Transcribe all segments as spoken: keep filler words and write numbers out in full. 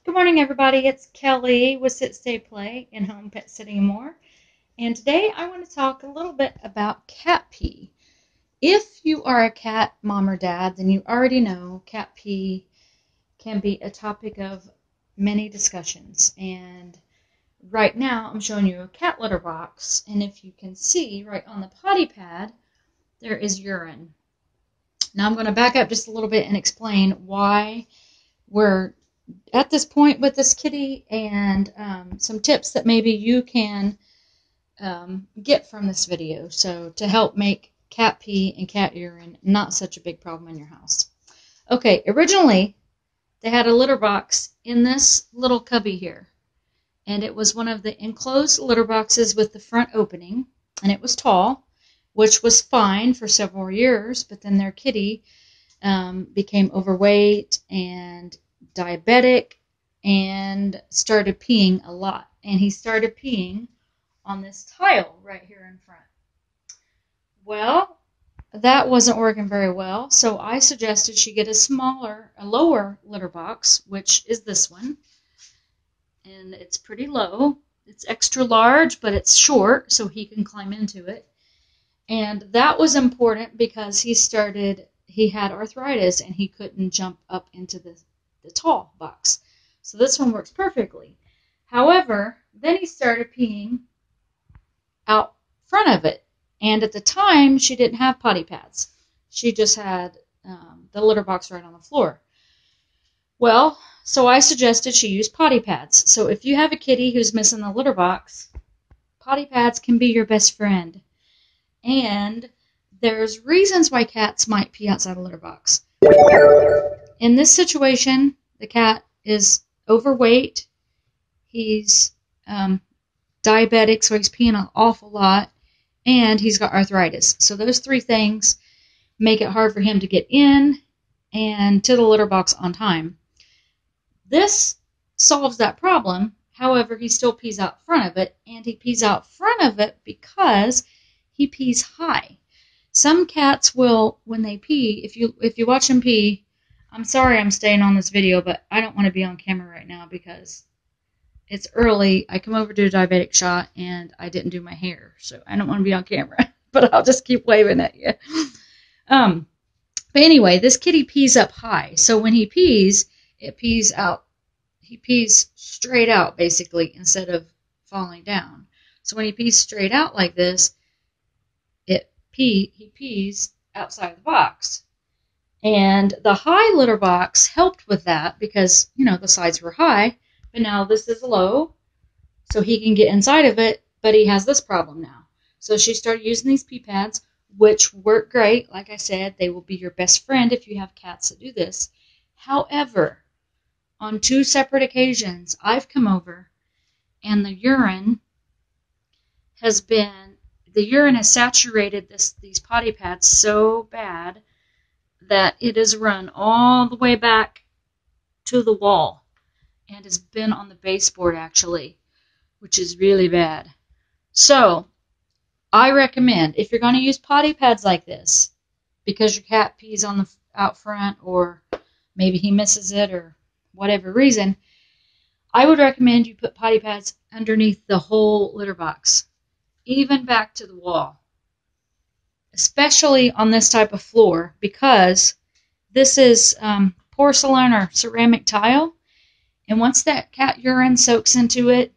Good morning, everybody. It's Kelly with Sit, Stay, Play in Home Pet Sitting and More. And today I want to talk a little bit about cat pee. If you are a cat mom or dad, then you already know cat pee can be a topic of many discussions. And right now I'm showing you a cat litter box. And if you can see right on the potty pad, there is urine. Now I'm going to back up just a little bit and explain why we're at this point with this kitty and um, some tips that maybe you can um, get from this video, so to help make cat pee and cat urine not such a big problem in your house. Okay, originally they had a litter box in this little cubby here, and it was one of the enclosed litter boxes with the front opening, and it was tall, which was fine for several years, but then their kitty um, became overweight and diabetic and started peeing a lot. And he started peeing on this tile right here in front. Well, that wasn't working very well, so I suggested she get a smaller, a lower litter box, which is this one. And it's pretty low. It's extra large, but it's short, so he can climb into it. And that was important because he started, he had arthritis and he couldn't jump up into the the tall box. So this one works perfectly. However, then he started peeing out front of it. And at the time, she didn't have potty pads. She just had um, the litter box right on the floor. Well, so I suggested she use potty pads. So if you have a kitty who's missing the litter box, potty pads can be your best friend. And there's reasons why cats might pee outside a litter box. In this situation, the cat is overweight, he's um, diabetic, so he's peeing an awful lot, and he's got arthritis. So those three things make it hard for him to get in and to the litter box on time. This solves that problem. However, he still pees out front of it, and he pees out front of it because he pees high. Some cats will, when they pee, if you if you watch them pee, I'm sorry I'm staying on this video, but I don't want to be on camera right now because it's early. I come over to a diabetic shot, and I didn't do my hair, so I don't want to be on camera, but I'll just keep waving at you. Um, but anyway, this kitty pees up high, so when he pees, it pees out. He pees straight out, basically, instead of falling down. So when he pees straight out like this, it pee, he pees outside the box. And the high litter box helped with that because, you know, the sides were high, but now this is low, so he can get inside of it, but he has this problem now. So she started using these pee pads, which work great. Like I said, they will be your best friend if you have cats that do this. However, on two separate occasions, I've come over, and the urine has been, the urine has saturated this these potty pads so bad that it has run all the way back to the wall and has been on the baseboard, actually, which is really bad. So I recommend, if you're going to use potty pads like this because your cat pees on the out front, or maybe he misses it or whatever reason, I would recommend you put potty pads underneath the whole litter box, even back to the wall. Especially on this type of floor, because this is um, porcelain or ceramic tile, and once that cat urine soaks into it,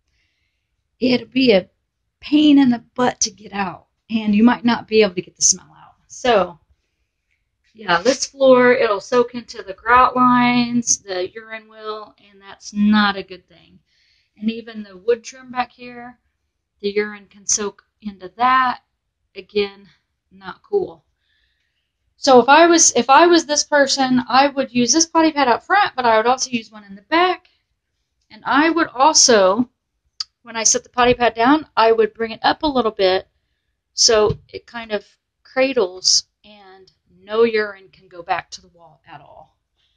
it'll be a pain in the butt to get out, and you might not be able to get the smell out. So yeah, this floor, it'll soak into the grout lines, the urine will, and that's not a good thing. And even the wood trim back here, the urine can soak into that. Again, not cool. So if I was if I was this person, I would use this potty pad up front, but I would also use one in the back. And I would also, when I set the potty pad down, I would bring it up a little bit so it kind of cradles and no urine can go back to the wall at all.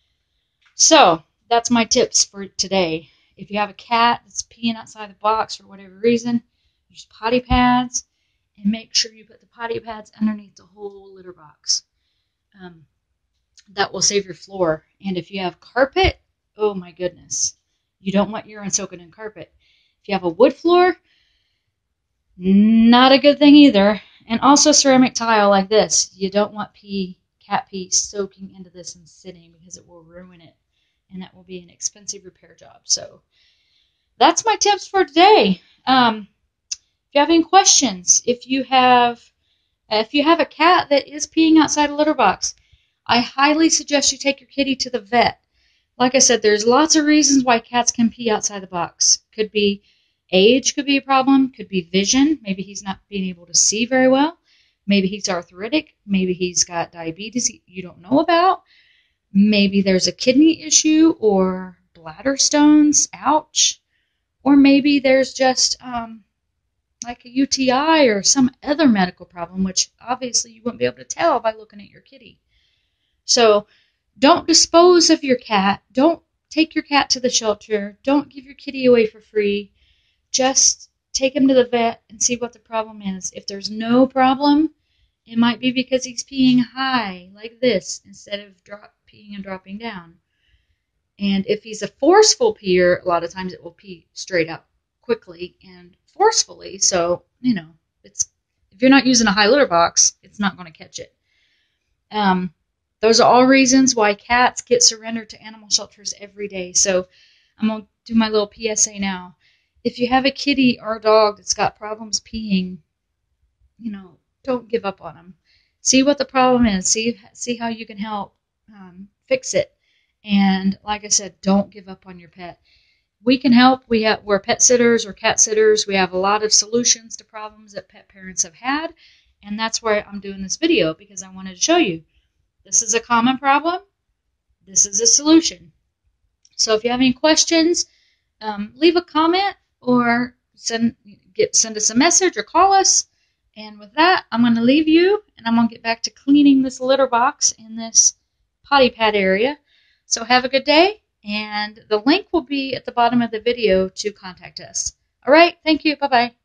So that's my tips for today. If you have a cat that's peeing outside the box for whatever reason, use potty pads. And make sure you put the potty pads underneath the whole litter box. Um, that will save your floor. And if you have carpet, oh my goodness. You don't want urine soaking in carpet. If you have a wood floor, not a good thing either. And also ceramic tile like this. You don't want pee, cat pee soaking into this and sitting because it will ruin it. And that will be an expensive repair job. So that's my tips for today. Um, if you have any questions, if you have if you have a cat that is peeing outside a litter box, I highly suggest you take your kitty to the vet. Like I said, there's lots of reasons why cats can pee outside the box. Could be age, could be a problem, could be vision. Maybe he's not being able to see very well. Maybe he's arthritic. Maybe he's got diabetes you don't know about. Maybe there's a kidney issue or bladder stones. Ouch. Or maybe there's just um, like a U T I or some other medical problem, which obviously you wouldn't be able to tell by looking at your kitty. So don't dispose of your cat. Don't take your cat to the shelter. Don't give your kitty away for free. Just take him to the vet and see what the problem is. If there's no problem, it might be because he's peeing high like this instead of drop, peeing and dropping down. And if he's a forceful peer, a lot of times it will pee straight out quickly and forcefully. So, you know, it's if you're not using a high litter box, it's not going to catch it. Um, those are all reasons why cats get surrendered to animal shelters every day. So I'm going to do my little P S A now. If you have a kitty or a dog that's got problems peeing, you know, don't give up on them. See what the problem is. See, see how you can help um, fix it. And like I said, don't give up on your pet. We can help. We have, we're pet sitters or cat sitters. We have a lot of solutions to problems that pet parents have had. And that's why I'm doing this video, because I wanted to show you. This is a common problem. This is a solution. So if you have any questions, um, leave a comment or send, get, send us a message or call us. And with that, I'm going to leave you, and I'm going to get back to cleaning this litter box in this potty pad area. So have a good day, and the link will be at the bottom of the video to contact us. All right, thank you. Bye-bye.